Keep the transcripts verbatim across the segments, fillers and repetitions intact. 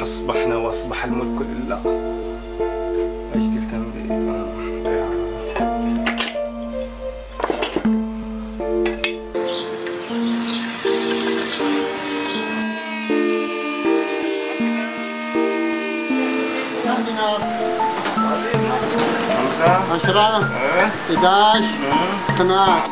أصبحنا وأصبح الملك لله. إيش قلت أنا؟ خمسة عشرة إحداش اثناش.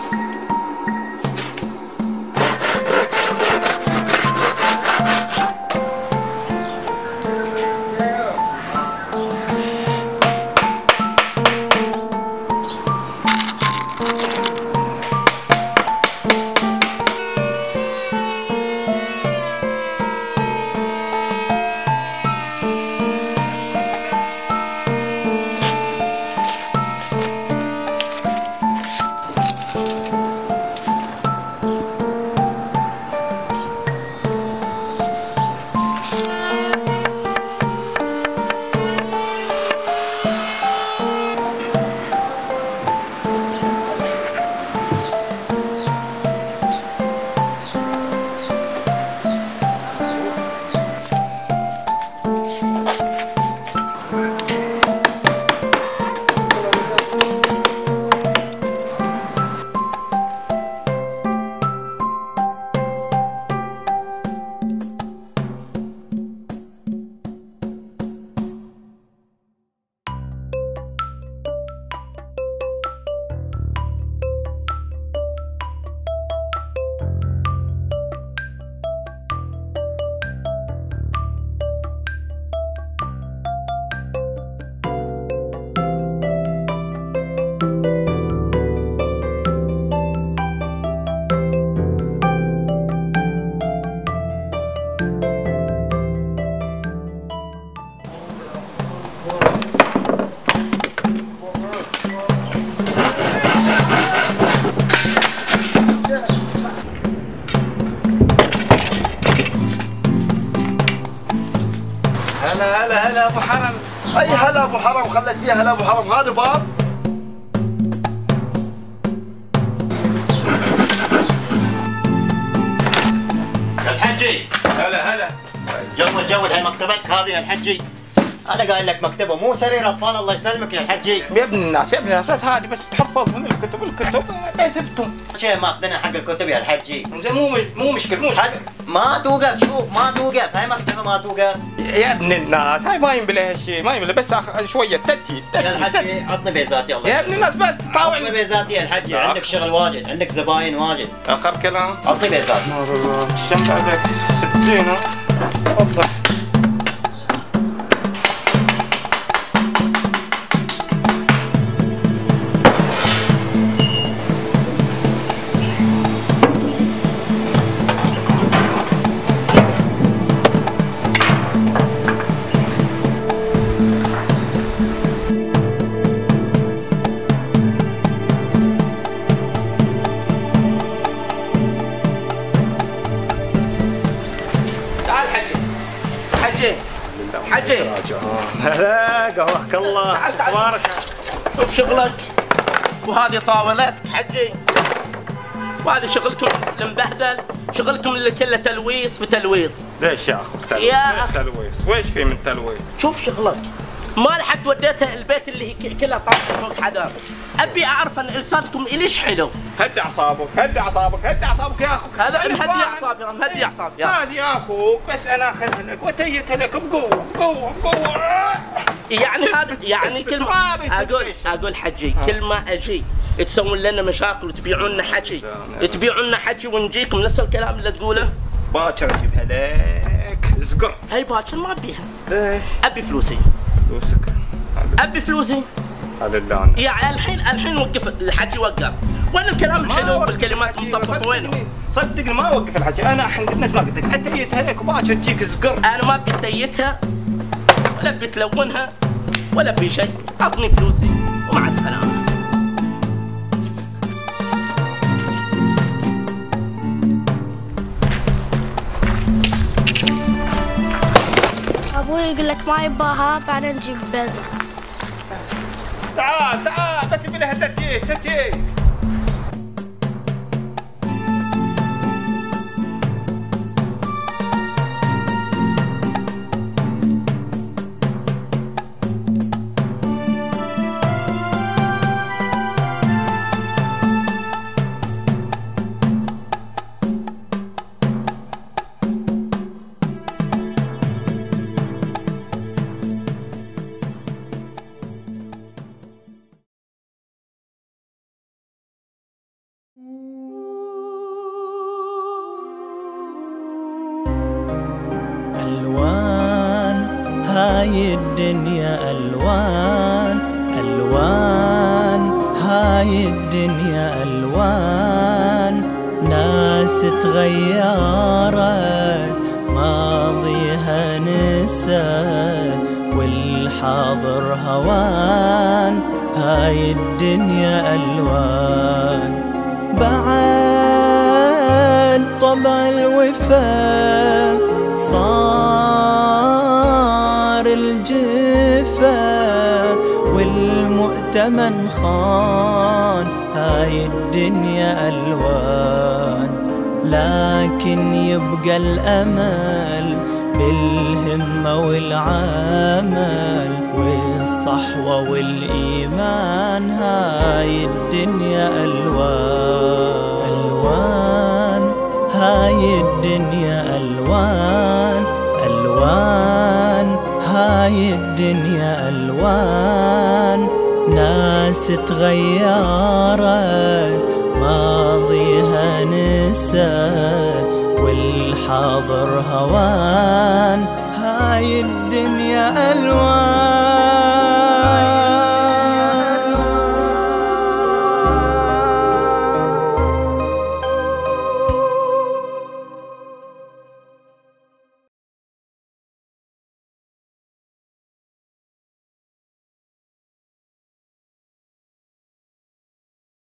هلا هلا هلا ابو حرم. اي هلا ابو حرم، خلت فيها هلا ابو حرم. هذا باب يا الحجي. هلا هلا. جود جود، هاي مكتبتك هذه يا الحجي. انا قايل لك مكتبه مو سرير اطفال. الله يسلمك يا الحجي. يا ابن الناس يا ابن الناس، بس هذه بس تحط فوقهم الكتب الكتب بيثبتون. شيء ماخذنا حق الكتب يا الحجي. زين مو مو مشكله مو مشكله. ما توقف، شوف ما توقف، هاي مكتبه ما توقف. يا ابن الناس هاي ما ينبلها هالشيء، ما ينبلها بس أخ... شويه تتي تتي يا الحجي عطني بيزاتي. الله يا ابن الناس بس تطاوع. عطني بيزاتي يا الحجي، عندك شغل واجد، عندك زباين واجد. اخر كلام. عطني بيزاتي. نور الله الشمس عليك ستين. تفضل. حجي هلا قهوك الله. اخبارك؟ شوف شغلك، وهذه طاولتك حجي، وهذه شغلكم المبهدل، شغلكم اللي كله تلويص في تلويص. ليش يا اخو تلويص؟ يا ليش تلويص؟ ويش في من تلويص؟ شوف شغلك، ما لحد وديتها البيت اللي هي كلها طاقة حدا. ابي اعرف ان انسانكم اليش حلو. هدي اعصابك هدي اعصابك هدي اعصابك يا اخوك. هذا مهدي اعصابي مهدي اعصابي. هذه يا اخوك بس انا اخذها لك وتيتها لك بقوه بقوه بقوه. يعني هذا يعني كل ما اقول اقول حجي كل ما اجي تسوون لنا مشاكل وتبيعون لنا حكي، تبيعون لنا حكي ونجيكم نفس الكلام اللي تقوله. باكر اجيبها لك زقر. هاي باكر ما ابيها. ليش؟ ابي فلوسي. فلوسك؟ ابي فلوسي. هذا اللي انا. يعني الحين الحين وقف الحكي وقف. وين الكلام الحلو والكلمات المصففه وينهم؟ صدقني ما اوقف الحكي، انا الحين قلت ما قلت لك اتيتها لك وباكر تجيك زقر. انا ما ابي اتيتها ولا ابي تلونها ولا ابي شيء، اعطني فلوسي ومع السلامه. ابوي يقول لك ما يباها بعدين نجيب بيزا. تعال تعال بس يبي لها تتيت تتيت. هاي الدنيا ألوان ألوان، هاي الدنيا ألوان، ناس تغيرت ماضيها نست والحاضر هوان، هاي الدنيا ألوان. بعد طبع الوفا صار الجفا والمؤتمن خان، هاي الدنيا ألوان، لكن يبقى الأمل بالهمة والعمل والصحوة والإيمان، هاي الدنيا ألوان ألوان، هاي الدنيا ألوان ألوان، هاي الدنيا ألوان، ناس تغيرت ماضيها نست والحاضر هوان، هاي الدنيا ألوان.